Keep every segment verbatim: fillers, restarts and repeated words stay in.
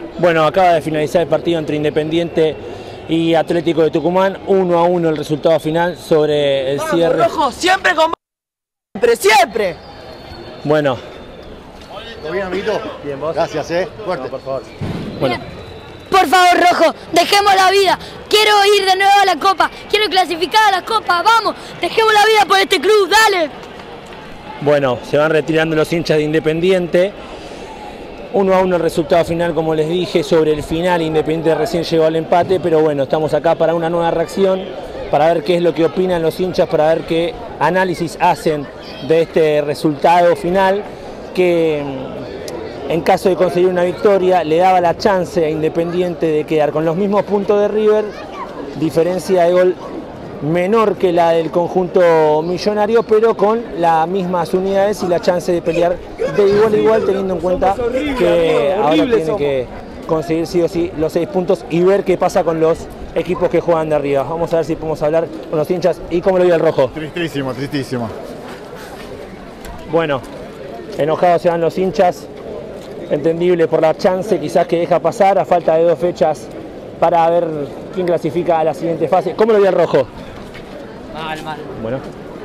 Bueno, acaba de finalizar el partido entre Independiente y Atlético de Tucumán, uno a uno el resultado final sobre el Vamos, cierre. Rojo, siempre con... Siempre, siempre. Bueno. ¿Todo bien, amiguito? Bien, ¿vos? Gracias, eh. Fuerte. No, por favor. Bueno. Por favor, Rojo, dejemos la vida. Quiero ir de nuevo a la Copa. Quiero clasificar a la Copa. Vamos, dejemos la vida por este club, dale. Bueno, se van retirando los hinchas de Independiente. uno a uno el resultado final, como les dije, sobre el final. Independiente recién llegó al empate, pero bueno, estamos acá para una nueva reacción, para ver qué es lo que opinan los hinchas, para ver qué análisis hacen de este resultado final, que en caso de conseguir una victoria le daba la chance a Independiente de quedar con los mismos puntos de River, diferencia de gol menor que la del conjunto millonario, pero con las mismas unidades y la chance de pelear de igual a igual, teniendo en cuenta que ahora tiene que conseguir sí o sí los seis puntos y ver qué pasa con los equipos que juegan de arriba. Vamos a ver si podemos hablar con los hinchas. ¿Y cómo lo vio el Rojo? Tristísimo, tristísimo. Bueno, enojados se van los hinchas, entendible por la chance quizás que deja pasar a falta de dos fechas para ver quién clasifica a la siguiente fase. ¿Cómo lo vio el Rojo? Mal, mal. Bueno,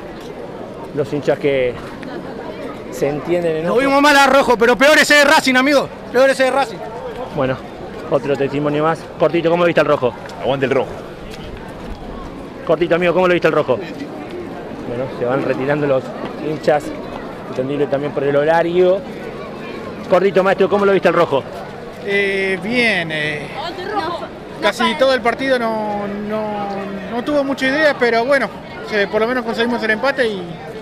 los hinchas que se entienden en... Lo vimos mal a Rojo, pero peor ese de Racing, amigo. Peor ese de Racing. Bueno, otro testimonio más. Cortito, ¿cómo lo viste al Rojo? Aguante el Rojo. Cortito, amigo, ¿cómo lo viste al Rojo? Bueno, se van retirando los hinchas, entendible también por el horario. Cortito, maestro, ¿cómo lo viste al Rojo? Eh, bien, eh, casi todo el partido no, no, no tuvo mucha idea, pero bueno, se, por lo menos conseguimos el empate y,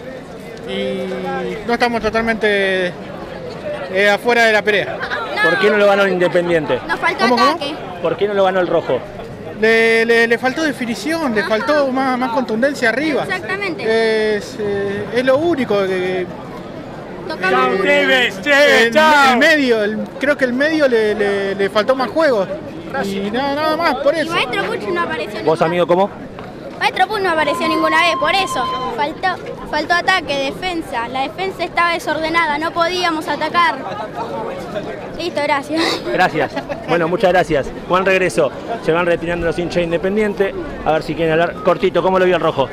y no estamos totalmente eh, afuera de la pelea. ¿Por qué no lo ganó el Independiente? Nos faltó ¿Cómo, cómo? ataque. ¿Por qué no lo ganó el Rojo? Le, le, le faltó definición, le faltó más, más contundencia arriba. Exactamente. Es, eh, es lo único que... Tocamos Eh, mucho. Tevez, Tevez, el, chao. el medio, el, creo que el medio le, le, le faltó más juego. Y nada, nada más, por Y eso. Maestro Puch no apareció ¿Vos, ninguna- amigo, cómo? Maestro Puch no apareció ninguna vez, por eso. Faltó, faltó ataque, defensa. La defensa estaba desordenada, no podíamos atacar. Listo, gracias. Gracias. Bueno, muchas gracias. Buen regreso. Se van retirando los hinchas Independiente. A ver si quieren hablar. Cortito, ¿cómo lo vio el Rojo?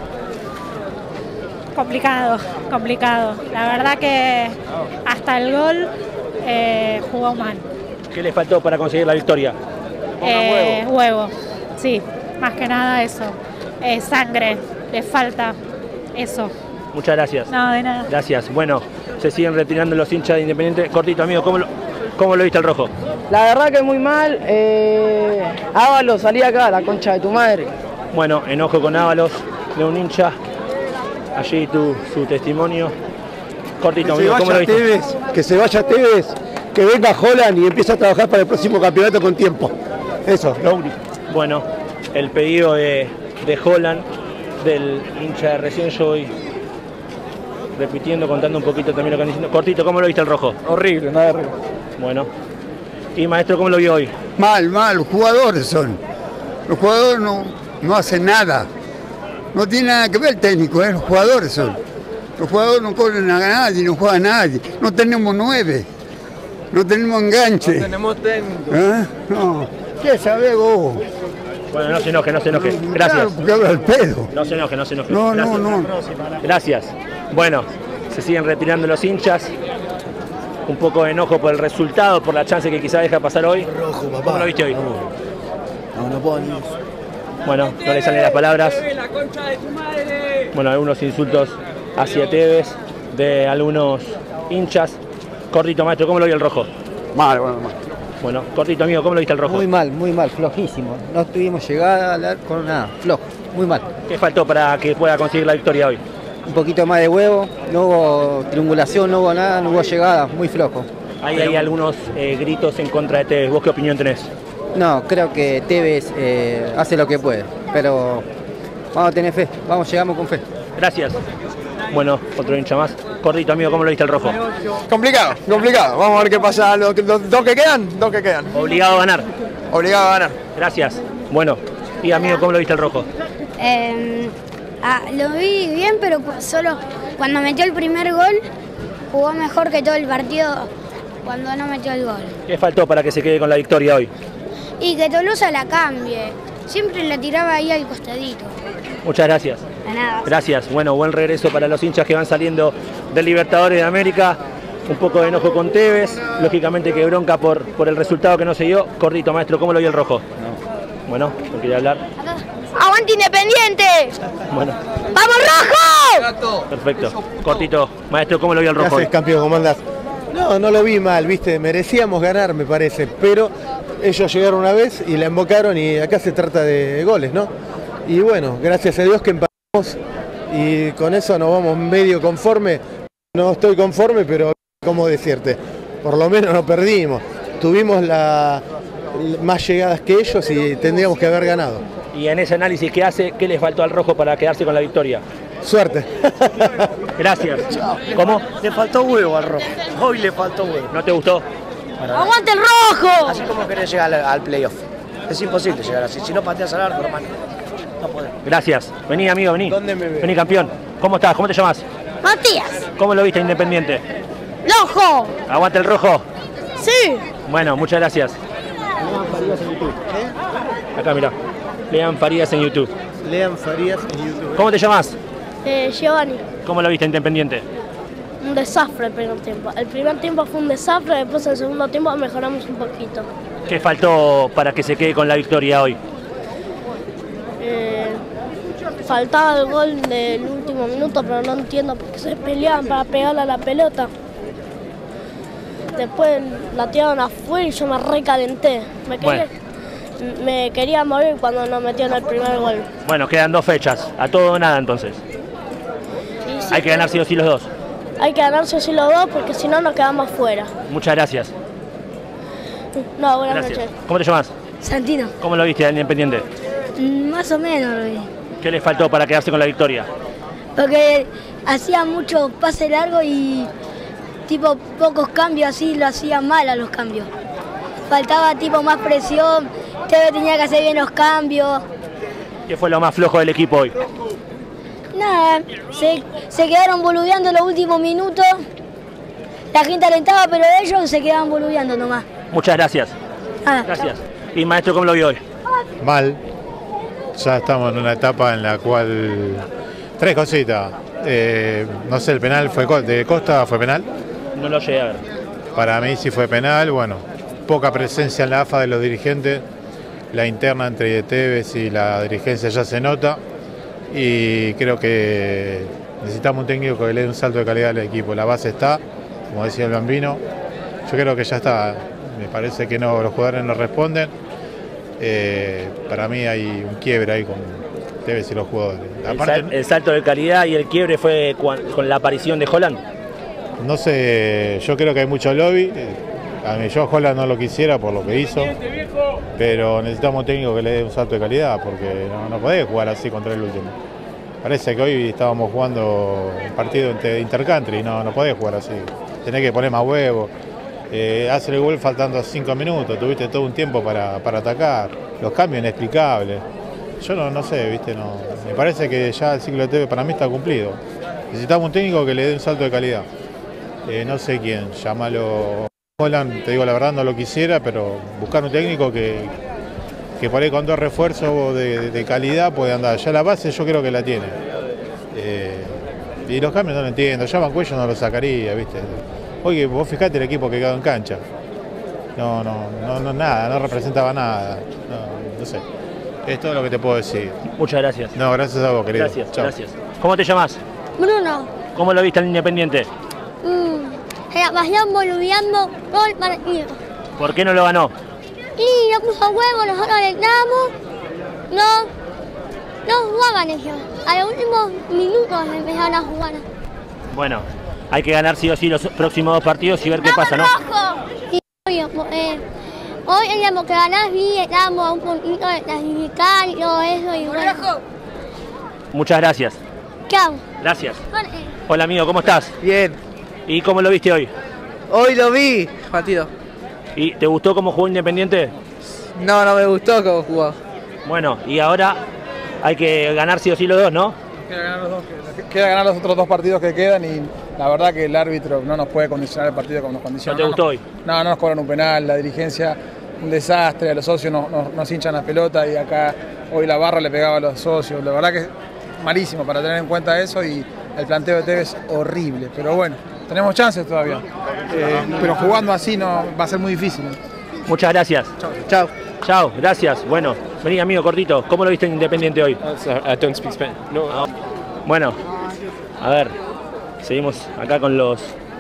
Complicado, complicado. La verdad que hasta el gol eh, jugó mal. ¿Qué le faltó para conseguir la victoria? Eh, huevo. Sí, más que nada eso. Eh, sangre, le falta eso. Muchas gracias. No, de nada. Gracias. Bueno, se siguen retirando los hinchas de Independiente. Cortito, amigo, ¿cómo lo, cómo lo viste al Rojo? La verdad que muy mal. Eh, Ábalos, salí acá, la concha de tu madre. Bueno, enojo con Ábalos de un hincha. Allí tu, su testimonio. Cortito, Que se amigo, ¿cómo lo vaya viste? Tevez, que se vaya Tevez, que venga Holland y empiece a trabajar para el próximo campeonato con tiempo. Eso, lo único. Bueno, el pedido de, de Holland, del hincha de recién, yo voy repitiendo, contando un poquito también lo que han diciendo. Cortito, ¿cómo lo viste el Rojo? Horrible, nada horrible. Bueno. Y maestro, ¿cómo lo vio hoy? Mal, mal, los jugadores son. Los jugadores no, no hacen nada. No tiene nada que ver el técnico, ¿eh? Los jugadores son. Los jugadores no corren a nadie, no juegan a nadie. No tenemos nueve. No tenemos enganche. No tenemos técnico. ¿Eh? No. ¿Qué sabés vos? Bueno, no se enoje, no se enoje. Gracias. Claro, porque habla el pedo. No se enoje, no se enoje. No, Gracias. no, no. Gracias. Bueno, se siguen retirando los hinchas. Un poco de enojo por el resultado, por la chance que quizá deja pasar hoy. Rojo, papá. ¿Cómo lo viste hoy? No, no puedo ni... Bueno, no le salen las palabras. Bueno, algunos insultos hacia Tevez de algunos hinchas. Cortito, maestro, ¿cómo lo vio el Rojo? Mal, bueno, mal. Bueno, cortito, amigo, ¿cómo lo viste el Rojo? Muy mal, muy mal, flojísimo. No tuvimos llegada al arco con nada, flojo, muy mal. ¿Qué faltó para que pueda conseguir la victoria hoy? Un poquito más de huevo, no hubo triangulación, no hubo nada, no hubo llegada, muy flojo. Ahí hay algunos eh, gritos en contra de Tevez. ¿Vos qué opinión tenés? No, creo que Tevez eh, hace lo que puede, pero vamos a tener fe, vamos, llegamos con fe. Gracias. Bueno, otro hincha más. Cortito, amigo, ¿cómo lo viste el Rojo? Complicado, complicado. Vamos a ver qué pasa. Los, los dos que quedan, dos que quedan. Obligado a ganar. Obligado a ganar. Gracias. Bueno, y amigo, ¿cómo lo viste el Rojo? Eh, ah, lo vi bien, pero solo cuando metió el primer gol jugó mejor que todo el partido cuando no metió el gol. ¿Qué faltó para que se quede con la victoria hoy? Y que Tolosa la cambie. Siempre la tiraba ahí al costadito. Muchas gracias. De nada. Gracias. Bueno, buen regreso para los hinchas que van saliendo del Libertadores de América. Un poco de enojo con Tevez. Lógicamente que bronca por, por el resultado que no se dio. Cortito, maestro, ¿cómo lo vio el rojo? No. Bueno, ¿no quiere hablar? ¡Aguante Independiente! Bueno. ¡Vamos rojo! Perfecto. Cortito, maestro, ¿cómo lo vio el rojo? ¿Qué haces, campeón? ¿Cómo andás? No, no lo vi mal, viste, merecíamos ganar, me parece, pero ellos llegaron una vez y la embocaron y acá se trata de goles, ¿no? Y bueno, gracias a Dios que empatamos y con eso nos vamos medio conforme. No estoy conforme, pero ¿cómo decirte? Por lo menos no perdimos. Tuvimos la, más llegadas que ellos y tendríamos que haber ganado. Y en ese análisis que hace, ¿qué le faltó al rojo para quedarse con la victoria? Suerte. Gracias. ¿Cómo? Le faltó huevo al rojo. Hoy le faltó huevo. ¿No te gustó? ¡Aguante el rojo! Así como querés llegar al, al playoff. Es imposible llegar así. Si no pateas al arco, hermano, no podés. Gracias. Vení, amigo, vení. ¿Dónde me ves? Vení, campeón. ¿Cómo estás? ¿Cómo te llamas? Matías. ¿Cómo lo viste a Independiente? ¡Rojo! ¿Aguanta el rojo? Sí. Bueno, muchas gracias. Lean Farías en YouTube. Acá, mirá. Lean Farías en YouTube. Lean Farías en YouTube. ¿Cómo te llamas? Eh, Giovanni. ¿Cómo lo viste a Independiente? Un desastre el primer tiempo. El primer tiempo fue un desastre, después el segundo tiempo mejoramos un poquito. ¿Qué faltó para que se quede con la victoria hoy? Eh, faltaba el gol del último minuto, pero no entiendo por qué se peleaban para pegarle a la pelota. Después la tiraron afuera y yo me recalenté. Me quería, bueno. me quería morir cuando nos metieron el primer gol. Bueno, quedan dos fechas. A todo o nada entonces. Sí, hay que ganar sí o sí los dos. Hay que ganar sí o sí los dos porque si no nos quedamos fuera. Muchas gracias. No, buenas gracias. noches. ¿Cómo te llamas? Santino. ¿Cómo lo viste al Independiente? Mm, más o menos lo vi. ¿Qué le faltó para quedarse con la victoria? Porque hacía mucho pase largo y tipo pocos cambios, así lo hacía mal a los cambios. Faltaba tipo más presión, Tevez tenía que hacer bien los cambios. ¿Qué fue lo más flojo del equipo hoy? Nada, se, se quedaron boludeando los últimos minutos. La gente alentaba, pero ellos se quedaban boludeando nomás. Muchas gracias. Ah, gracias. ¿Y maestro cómo lo vio hoy? Mal. Ya estamos en una etapa en la cual... Tres cositas. Eh, no sé, el penal fue de Costa, ¿fue penal? No lo llegué a ver. Para mí sí fue penal. Bueno, poca presencia en la A F A de los dirigentes. La interna entre Tevez y la dirigencia ya se nota. Y creo que necesitamos un técnico que le dé un salto de calidad al equipo. La base está, como decía el Bambino. Yo creo que ya está. Me parece que no, los jugadores no responden. Eh, para mí hay un quiebre ahí con Tevez y los jugadores. Aparte, el, sal, el salto de calidad y el quiebre fue con, con la aparición de Holland. No sé, yo creo que hay mucho lobby. A mí yo Holland no lo quisiera por lo que hizo, pero necesitamos un técnico que le dé un salto de calidad porque no, no podés jugar así contra el último. Parece que hoy estábamos jugando un partido de intercountry y no, no podés jugar así. Tenés que poner más huevos. Eh, hacer el gol faltando cinco minutos, tuviste todo un tiempo para, para atacar. Los cambios inexplicables. Yo no, no sé, viste, no. Me parece que ya el ciclo de Tevez para mí está cumplido. Necesitamos un técnico que le dé un salto de calidad. Eh, no sé quién, llámalo. Holland, te digo la verdad, no lo quisiera, pero buscar un técnico que, que por ahí con dos refuerzos de, de, de calidad puede andar. Ya la base yo creo que la tiene. Eh, y los cambios no lo entiendo, ya Mancuello no lo sacaría, ¿viste? Oye, vos fijate el equipo que quedó en cancha. No, no, no, no nada, no representaba nada. No, no sé. Es todo lo que te puedo decir. Muchas gracias. No, gracias a vos, querido. Gracias, Chau. gracias. ¿Cómo te llamas? Bruno. ¿Cómo lo viste al Independiente? Mm. Se la pasaron boludeando todo el partido. ¿Por qué no lo ganó? Y no puso huevo, nosotros le damos. No, no jugaban ellos. A los últimos minutos empezaron a jugar. Bueno, hay que ganar sí o sí los próximos dos partidos y ver qué pasa, ¿no? Y hoy, eh, hoy teníamos que ganar y estábamos a un puntito de clasificar y todo eso. Y bueno. Muchas gracias. Chao. Gracias. Hola amigo, ¿cómo estás? Bien. ¿Y cómo lo viste hoy? Hoy lo vi, partido. ¿Y te gustó cómo jugó Independiente? No, no me gustó cómo jugó. Bueno, y ahora hay que ganar sí o sí los dos, ¿no? Queda ganar, los dos, queda ganar los otros dos partidos que quedan y la verdad que el árbitro no nos puede condicionar el partido como nos condiciona. ¿No te gustó hoy? No, no nos cobran un penal, la dirigencia un desastre, a los socios nos, nos, nos hinchan la pelota y acá hoy la barra le pegaba a los socios. La verdad que malísimo para tener en cuenta eso y el planteo de Tevez horrible, pero bueno, tenemos chances todavía. Eh, pero jugando así no va a ser muy difícil. Muchas gracias. Chao. Chao, gracias. Bueno, vení amigo cortito, ¿cómo lo viste en Independiente hoy? I don't speak Spanish. No. Bueno, a ver, seguimos acá con los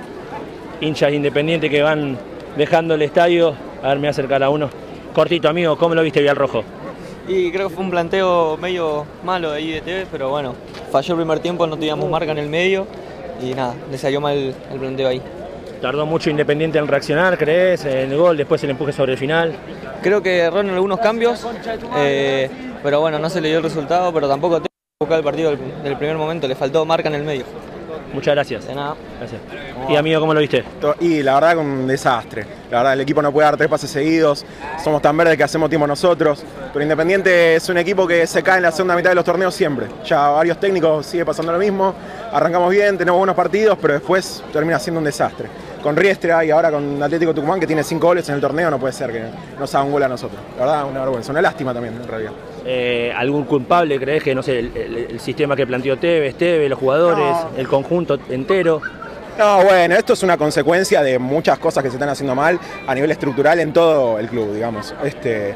hinchas de Independiente que van dejando el estadio. A ver, me voy a acercar a uno. Cortito amigo, ¿cómo lo viste Villarrojo? Y creo que fue un planteo medio malo de ahí de Tevez, pero bueno, falló el primer tiempo, no teníamos marca en el medio y nada, le salió mal el, el planteo ahí. ¿Tardó mucho Independiente en reaccionar, crees? En el gol, después el empuje sobre el final. Creo que erró en algunos cambios, eh, pero bueno, no se le dio el resultado, pero tampoco Tevez buscó el partido del, del primer momento, le faltó marca en el medio. Muchas gracias. De nada. Gracias. Y amigo, ¿cómo lo viste? Y la verdad que un desastre. La verdad el equipo no puede dar tres pases seguidos. Somos tan verdes que hacemos tiempo nosotros. Pero Independiente es un equipo que se cae en la segunda mitad de los torneos siempre. Ya varios técnicos sigue pasando lo mismo. Arrancamos bien, tenemos buenos partidos, pero después termina siendo un desastre. Con Riestra y ahora con Atlético Tucumán, que tiene cinco goles en el torneo, no puede ser que nos haga un gol a nosotros. La verdad, una vergüenza. Una lástima también, en realidad. Eh, ¿Algún culpable crees que, no sé, el, el, el sistema que planteó Tevez, Tevez, los jugadores, no. el conjunto entero? No, bueno, esto es una consecuencia de muchas cosas que se están haciendo mal a nivel estructural en todo el club, digamos. Este,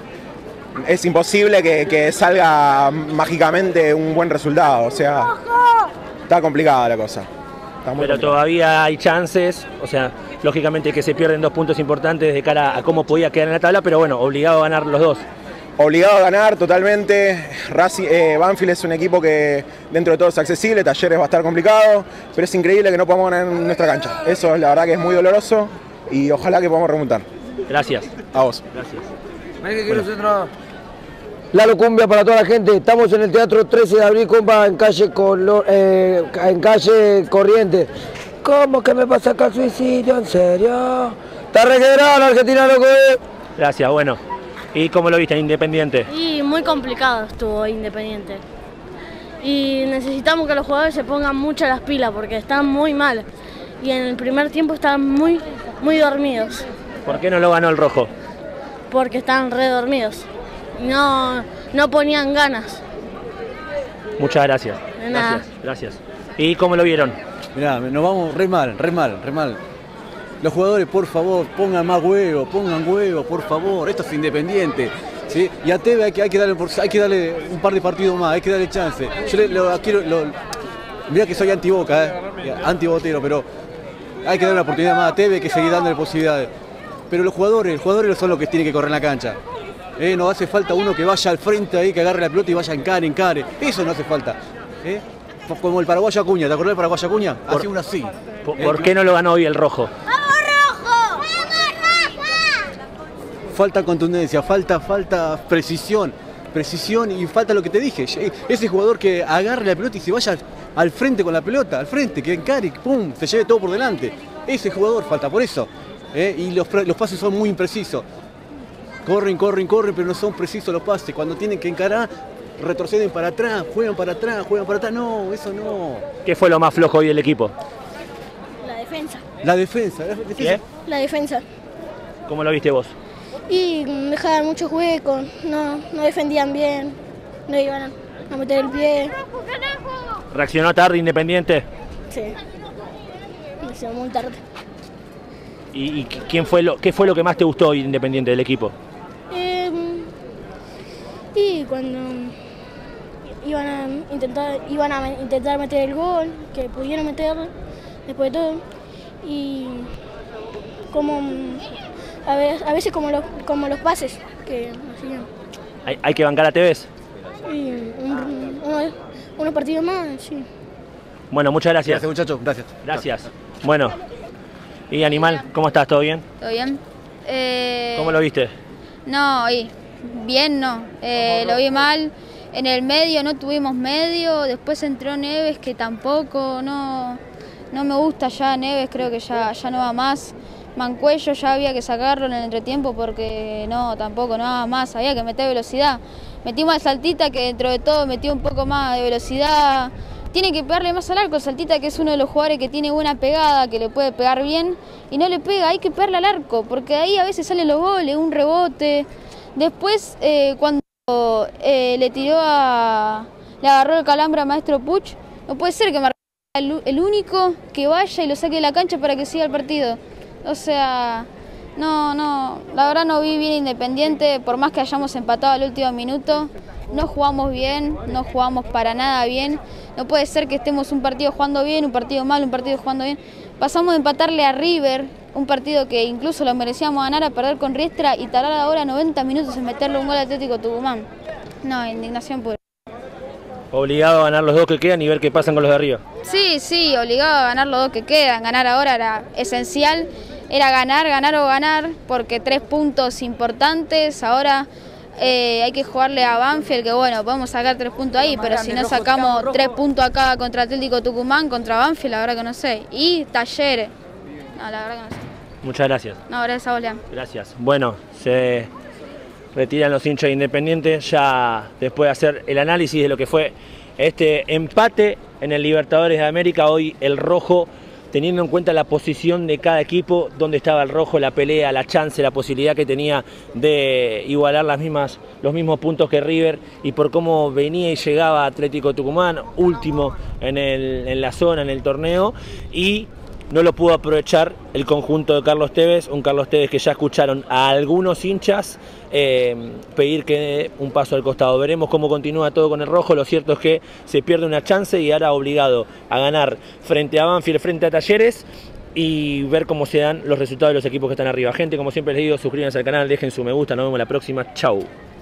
es imposible que, que salga mágicamente un buen resultado, o sea, está complicada la cosa. Está muy Pero complicada. todavía hay chances, o sea, lógicamente que se pierden dos puntos importantes de cara a cómo podía quedar en la tabla, pero bueno, obligado a ganar los dos. Obligado a ganar totalmente. Racing, eh, Banfield es un equipo que dentro de todo es accesible, Talleres va a estar complicado, pero es increíble que no podamos ganar en nuestra cancha. Eso es la verdad que es muy doloroso y ojalá que podamos remontar. Gracias. A vos. Gracias. Bueno. Lalo Cumbia para toda la gente. Estamos en el Teatro trece de abril, compa, en calle, Colo, eh, en calle Corrientes. ¿Cómo que me pasa acá suicidio? ¿En serio? Está requebrado la Argentina, loco. Eh. Gracias, bueno. ¿Y cómo lo viste en Independiente? Y muy complicado estuvo Independiente. Y necesitamos que los jugadores se pongan mucho las pilas porque están muy mal. Y en el primer tiempo estaban muy, muy dormidos. ¿Por qué no lo ganó el rojo? Porque estaban re dormidos. No, no ponían ganas. Muchas gracias. De nada. Gracias, gracias. ¿Y cómo lo vieron? Mirá, nos vamos re mal, re mal, re mal. Los jugadores, por favor, pongan más huevo, pongan huevo, por favor. Esto es Independiente, ¿sí? Y a Tevez hay que, hay que, darle, hay que darle un par de partidos más, hay que darle chance. Yo le, lo, quiero, lo, mirá que soy anti-Boca, eh, anti-botero, pero hay que darle una oportunidad más a Tevez, que seguir dándole posibilidades. Pero los jugadores, los jugadores son los que tienen que correr en la cancha. Eh, no hace falta uno que vaya al frente ahí, que agarre la pelota y vaya en encare, encare. Eso no hace falta. ¿eh? Como el paraguayo Acuña, ¿te acordás del paraguayo Acuña? Hacía uno así. ¿Por, ¿Por qué no lo ganó hoy el rojo? Falta contundencia, falta, falta precisión, precisión y falta lo que te dije. Ese jugador que agarre la pelota y se vaya al frente con la pelota, al frente, que encare, pum, se lleve todo por delante. Ese jugador falta, por eso. ¿eh? Y los, los pases son muy imprecisos. Corren, corren, corren, pero no son precisos los pases. Cuando tienen que encarar, retroceden para atrás, juegan para atrás, juegan para atrás. No, eso no. ¿Qué fue lo más flojo hoy del equipo? La defensa. La defensa. La defensa. ¿Qué? La defensa. ¿Cómo lo viste vos? Y dejaban muchos huecos, no, no defendían bien, no iban a, a meter el pie. ¿Reaccionó tarde Independiente? Sí, reaccionó muy tarde. ¿Y, y quién fue lo, qué fue lo que más te gustó hoy Independiente del equipo? Eh, y cuando iban a intentar, iban a intentar meter el gol, que pudieron meterlo después de todo, y como a veces, a veces como, los, como los pases que hacían. ¿Hay, hay que bancar a Tevez? Y un, uno, unos partidos más, sí. Bueno, muchas gracias. Gracias, muchachos. Gracias. Gracias. Bueno, y Animal, ¿cómo estás? ¿Todo bien? ¿Todo bien? Eh, ¿Cómo lo viste? No, y bien no. Eh, lo vi mal. En el medio no tuvimos medio, después entró Neves que tampoco, no, no me gusta ya Neves, creo que ya, ya no va más. Mancuello ya había que sacarlo en el entretiempo porque no, tampoco, no va más, había que meter velocidad. Metimos a Saltita que dentro de todo metió un poco más de velocidad, tiene que pegarle más al arco. Saltita, que es uno de los jugadores que tiene buena pegada, que le puede pegar bien, y no le pega, hay que pegarle al arco, porque ahí a veces salen los goles, un rebote. Después, eh, cuando eh, le tiró a... le agarró el calambre a Maestro Puch, no puede ser que me el, el único que vaya y lo saque de la cancha para que siga el partido. O sea, no, no, la verdad no vi bien Independiente, por más que hayamos empatado al último minuto, no jugamos bien, no jugamos para nada bien. No puede ser que estemos un partido jugando bien, un partido mal, un partido jugando bien. Pasamos de empatarle a River, un partido que incluso lo merecíamos ganar, a perder con Riestra y tardar ahora noventa minutos en meterle un gol al Atlético Tucumán. No, indignación pura. Obligado a ganar los dos que quedan y ver qué pasan con los de arriba. Sí, sí, obligado a ganar los dos que quedan. Ganar ahora era esencial, era ganar, ganar o ganar, porque tres puntos importantes. Ahora eh, hay que jugarle a Banfield, que bueno, podemos sacar tres puntos ahí, pero si no sacamos tres puntos acá contra Atlético Tucumán, contra Banfield, la verdad que no sé. Y Talleres, no, la verdad que no sé. Muchas gracias. No, gracias a Julián. Gracias. Bueno, se retiran los hinchas de Independiente ya después de hacer el análisis de lo que fue este empate en el Libertadores de América. Hoy el rojo, teniendo en cuenta la posición de cada equipo, donde estaba el rojo, la pelea, la chance, la posibilidad que tenía de igualar las mismas, los mismos puntos que River, y por cómo venía y llegaba Atlético Tucumán, último en, el, en la zona, en el torneo, y no lo pudo aprovechar el conjunto de Carlos Tevez, un Carlos Tevez que ya escucharon a algunos hinchas eh, pedir que dé un paso al costado. Veremos cómo continúa todo con el rojo. Lo cierto es que se pierde una chance y ahora obligado a ganar frente a Banfield, frente a Talleres, y ver cómo se dan los resultados de los equipos que están arriba. Gente, como siempre les digo, suscríbanse al canal, dejen su me gusta, nos vemos la próxima. Chau.